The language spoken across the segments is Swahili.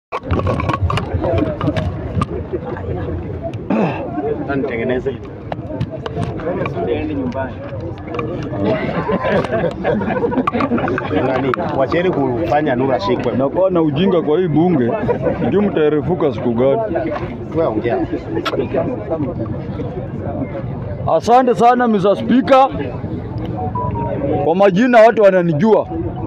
Tengeneze. Ndio nyumbani. Nani? Wacheni kufanya Nura shikwe. Nakuwa na ujinga kwa hii bunge. Ndio mtaerefuka siku gani? Wewe ongea. Asante sana Mr. Speaker. Kwa majina watu wananijua.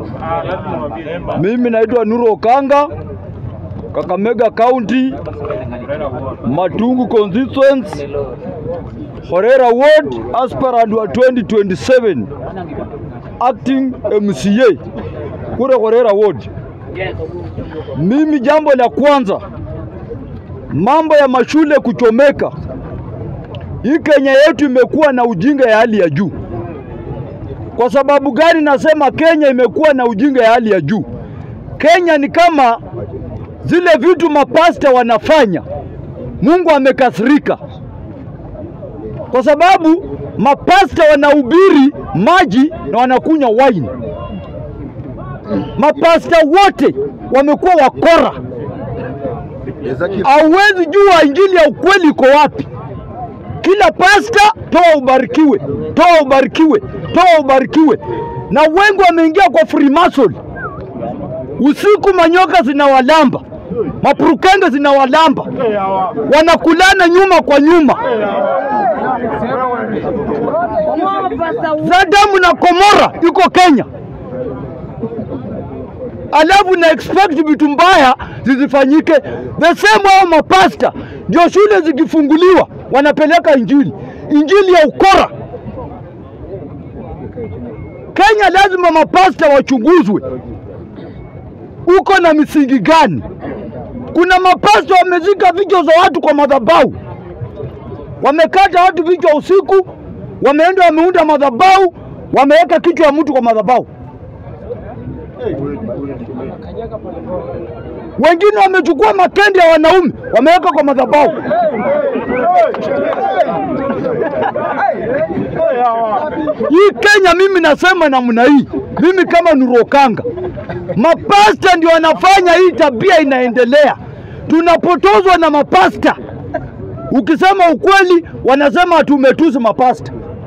Mimi naitwa Nuru Okanga, Kakamega County, Matungu Constituency, Horera Ward, aspirant wa 2027, acting MCA kule Horera Ward. Mimi jambo la kwanza, mambo ya mashule kuchomeka. Hii Kenya yetu imekuwa na ujinga ya hali ya juu. Kwa sababu gani nasema Kenya imekuwa na ujinga ya hali ya juu? Kenya ni kama zile vitu mapasta wanafanya, Mungu amekasirika. Kwa sababu mapasta wanahubiri maji na wanakunywa wine. Mapasta wote wamekuwa wakora. Hauwezi jua injili ya ukweli iko wapi. Kila pasta toa ubarikiwe, toa ubarikiwe, toa ubarikiwe. Na wengi wameingia kwa Freemason. Usiku manyoka zinawalamba, mapurukenge zinawalamba, wanakulana nyuma kwa nyuma. Sodom na Gomora iko Kenya. Alafu na expect vitu mbaya zisifanyike. The same wao mapasta ndio shule zikifunguliwa wanapeleka injili, injili ya ukora. Kenya lazima mapasta wachunguzwe. Uko na misingi gani? Kuna mapasta wamezika vichwa za watu kwa madhabahu, wamekata watu vichwa usiku, wameenda wameunda madhabahu, wameweka kichwa ya mtu kwa madhabahu. Wengine wamechukua makende ya wanaume wameweka kwa madhabahu. Hii Kenya mimi nasema namna hii, mimi kama Nuru Okanga, mapasta ndio wanafanya hii tabia inaendelea. Tunapotozwa na mapasta. Ukisema ukweli wanasema tumetusi mapasta.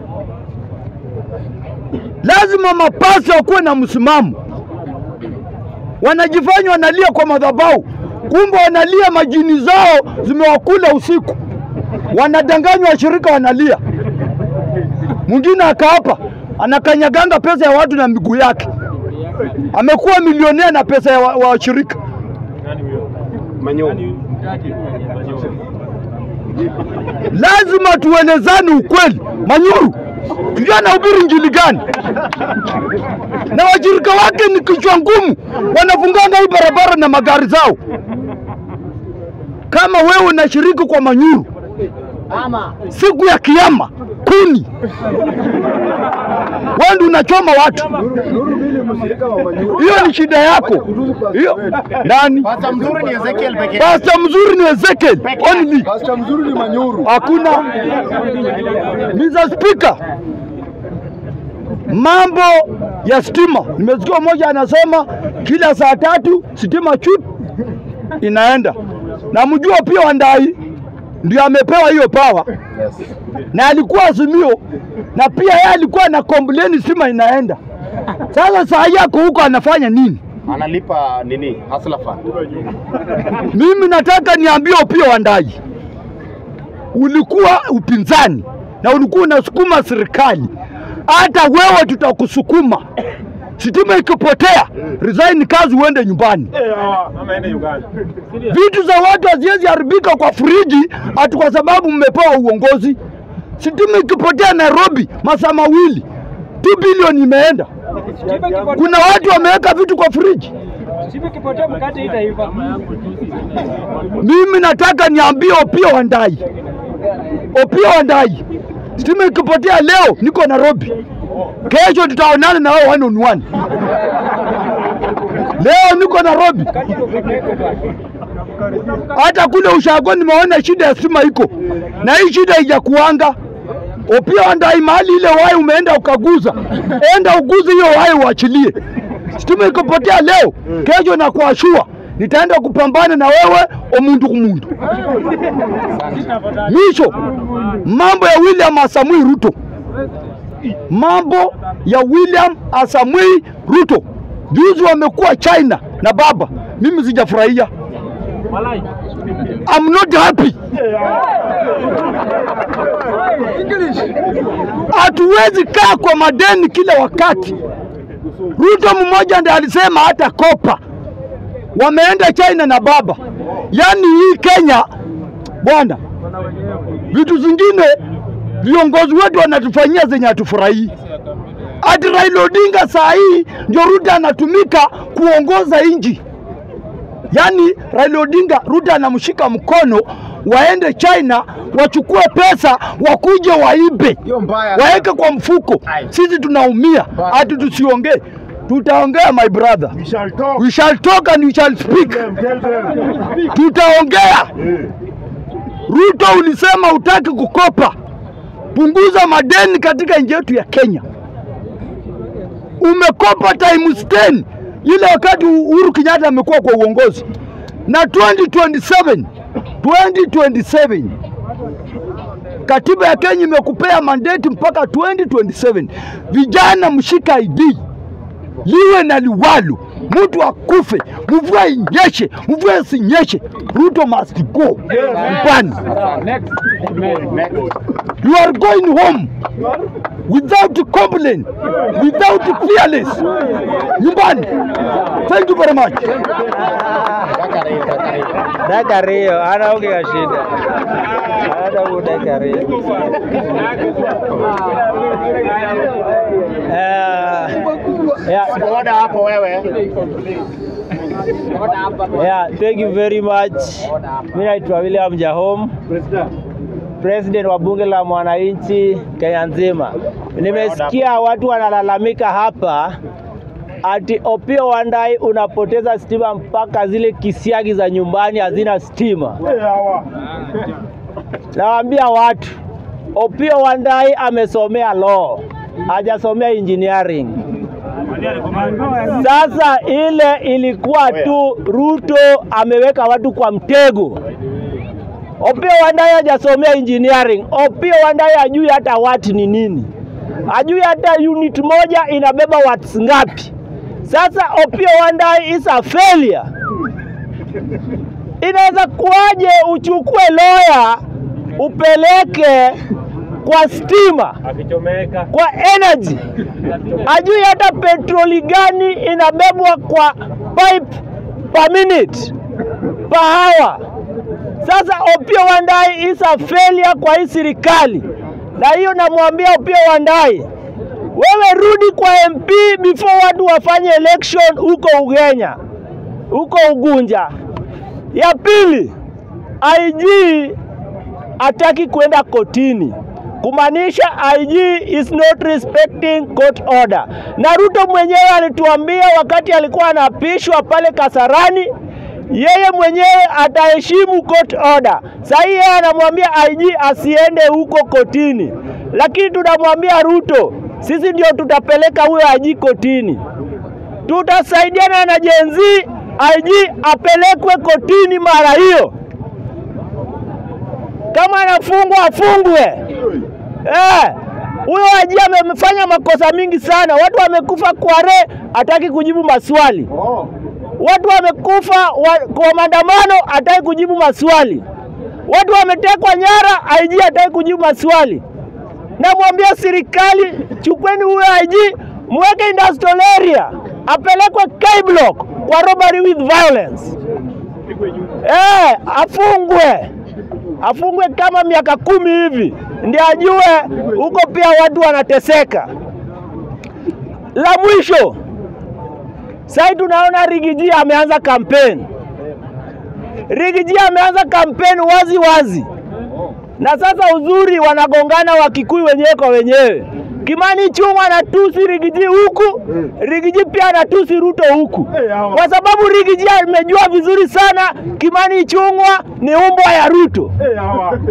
Lazima mapasta wakuwe na msimamo. Wanajifanya wanalia kwa madhabahu, kumbe wanalia majini zao zimewakula usiku. Wanadanganywa washirika wanalia. Mwingine akaapa anakanyaganga pesa ya watu na miguu yake. Amekuwa milionea na pesa ya washirika. Lazima tuelezane ukweli. Manyuru kijana anahubiri injili gani? Na washirika wake ni kichwa ngumu, wanafunganga hii barabara na magari zao. Kama wewe unashiriki kwa Manyuru, siku ya kiyama kuni wewe ndio unachoma watu. Hiyo ni shida yako. Hiyo nani? Pastor mzuri ni Ezekiel pekee. Pastor mzuri ni Ezekiel only. Pastor mzuri ni Manyuru. Hakuna. Mr. Speaker, mambo ya stima, nimesikia mmoja anasema kila saa 3 stima chup inaenda. Na mjua pia Wandai ndio amepewa hiyo power. Yes. Na alikuwa Azimio, na pia yeye alikuwa na complain stima inaenda. Sasa saa yako huko anafanya nini? Analipa nini? Hustler fund. Mimi nataka niambie pia Wandai, ulikuwa upinzani na ulikuwa unasukuma serikali. Hata wewe tutakusukuma. Stima ikipotea, resign kazi uende nyumbani. Vitu za watu haziwezi haribika kwa friji ati kwa sababu mmepewa uongozi. Stima ikipotea Nairobi masaa mawili, 2 bilioni imeenda. Kuna watu wameweka vitu kwa friji. Stima ikipotea mkate itaiva. Mimi nataka niambie Opiyo Wandayi. Opiyo Wandayi, stima ikipotea leo niko Nairobi. Kesho tutaonana na wewe 1-on-1. Leo niko Nairobi. Hata kule ushago nimeona shida ya stima iko. Na hii shida haijakuanga. Opiyo Wandayi, mahali ile waya umeenda ukaguza. Enda uguze hiyo waya uachilie. Stima ikipotea leo, kesho na kuashua nitaenda kupambana na wewe omuntu kumuntu. Misho, mambo ya William Samoei Ruto. Mambo ya William Samoei Ruto. Juzi wamekuwa China na baba. Mimi sijafurahia. I'm not happy. Hatuwezi kaa kwa madeni kila wakati. Ruto mmoja ndiye alisema hata kopa. Wameenda China na baba. Yaani hii Kenya bwana, vitu zingine viongozi wetu wanatufanyia zenye hatufurahii. Ati Raila Odinga saa hii ndio Ruto anatumika kuongoza nchi. Yaani Raila Odinga Ruto anamshika mkono, waende China wachukue pesa wakuje waibe waeke kwa mfuko. Sisi tunaumia, ati tusiongee. Tutaongea my brother. We shall talk and we shall speak. Tutaongea. Ruto ulisema utaki kukopa. Punguza madeni katika nchi yetu ya Kenya. Umekopa times 10 ile wakati Uhuru Kenyatta amekuwa kwa uongozi. Na 2027 katiba ya Kenya imekupea mandate mpaka 2027. Vijana mshika ID. Liwe na liwalo, mtu akufe, mvua inyeshe, mvua isinyeshe, Ruto must go. Next. You are going home without complaint, without fearless. Nyumbani. Thank you very much. Dakario, ana ongea shida. Ana Dakario. Order hapo wewe. Yeah, thank you very much. Mimi naitwa William Jahom, President wa bunge la mwananchi Kenya nzima. Nimesikia watu wanalalamika hapa ati Opiyo Wandayi unapoteza stima mpaka zile kisiagi za nyumbani hazina stima. Nawaambia watu, Opiyo Wandayi amesomea law, hajasomea engineering. Sasa ile ilikuwa tu Ruto ameweka watu kwa mtego. Opiyo Wandayi hajasomea engineering. Opiyo Wandayi hajui hata watt ni nini. Hajui hata unit moja inabeba watts ngapi. Sasa Opiyo Wandayi is a failure. Inaweza kuaje uchukue lawyer upeleke kwa stima, kwa energy, ajui hata petroli gani inabebwa kwa pipe per minute, per hour. Sasa Opiyo Wandayi is a failure kwa hii serikali. Na hiyo namwambia Opiyo Wandayi, wewe rudi kwa MP before watu wafanye election huko Ugenya, huko Ugunja. Ya pili, IG ataki kwenda kotini, kumaanisha IG is not respecting court order. Na Ruto mwenyewe alituambia wakati alikuwa anapishwa pale Kasarani, yeye mwenyewe ataheshimu court order. Sasa yeye anamwambia IG asiende huko kotini, lakini tunamwambia Ruto, sisi ndio tutapeleka huyo IG kotini. Tutasaidiana na Gen Z, IG apelekwe kotini mara hiyo. Kama anafungwa afungwe. Huyo IG amefanya makosa mingi sana. Watu wamekufa Kware, hataki kujibu maswali. Watu wamekufa kwa maandamano, hataki kujibu maswali. Watu wametekwa nyara, IG hataki kujibu maswali. Namwambia serikali, chukweni huyo IG, mweke industrial area, apelekwe K-block kwa robbery with violence. Afungwe kama miaka 10 hivi, ndio ajue huko pia watu wanateseka. La mwisho, sasa tunaona Rigiji ameanza kampeni. Rigiji ameanza kampeni wazi wazi. Na sasa uzuri wanagongana Wakikuyu wenyewe kwa wenyewe. Kimani Ichung'wah anatusi Rigiji huku, Rigiji pia anatusi Ruto huku. Kwa sababu Rigiji amejua vizuri sana Kimani Ichung'wah ni umbwa ya Ruto.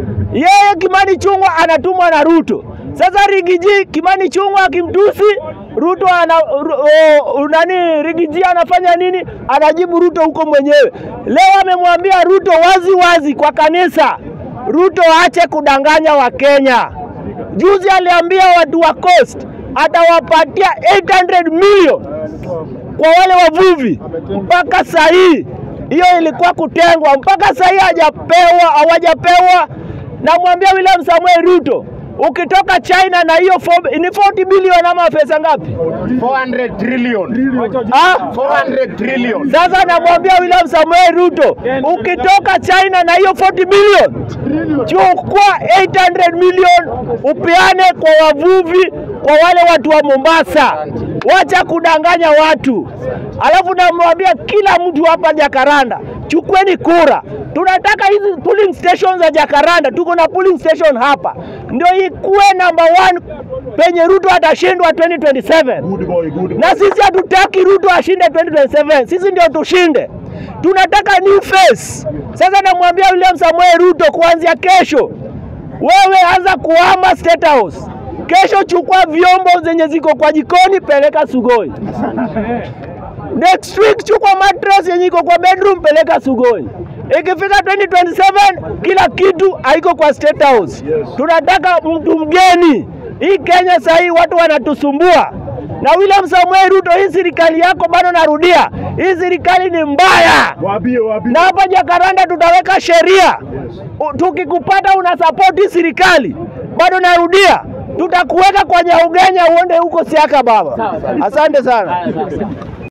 Yeye Kimani Ichung'wah anatumwa na Ruto. Sasa Rigiji Kimani Ichung'wah akimtusi, Ruto nani Rigiji anafanya nini? Anajibu Ruto huko mwenyewe. Leo amemwambia Ruto wazi wazi kwa kanisa, Ruto aache kudanganya Wakenya. Juzi aliambia watu wa Coast atawapatia 800 million kwa wale wavuvi. Mpaka saa hii hiyo ilikuwa kutengwa, mpaka saa hii hawajapewa. Namwambia William Samuel Ruto, ukitoka China na hiyo ni 40 billion ama pesa ngapi? 400 trillion. 400 trillion. Sasa namwambia William Samuel Ruto, ukitoka China na hiyo 40 billion, chukua 800 million upeane kwa wavuvi, kwa wale watu wa Mombasa. Wacha kudanganya watu. Alafu namwambia kila mtu hapa Jacaranda, chukueni kura. Tunataka hizi polling stations za Jacaranda, tuko na polling station hapa, ndio ikuwe number 1 penye Ruto atashindwa 2027. Good boy. Na sisi hatutaki Ruto ashinde 2027, sisi ndio tushinde. Tunataka new face. Sasa namwambia William Samuel Ruto, kuanzia kesho wewe anza kuhama State House. Kesho chukua vyombo zenye ziko kwa jikoni, peleka Sugoi. Next week chukua mattress yenye iko kwa bedroom, peleka Sugoi. Ikifika 2027 kila kitu haiko kwa State House. Tunataka mtu mgeni. Hii Kenya sasa hii watu wanatusumbua. Na William Samuel Ruto, hii serikali yako bado narudia, hii serikali ni mbaya. Wabie. Na hapa Jacaranda tutaweka sheria. Tukikupata una support hii serikali, bado narudia, tutakuweka kwa Nyaugenya uende huko Siaka baba. Asante sana.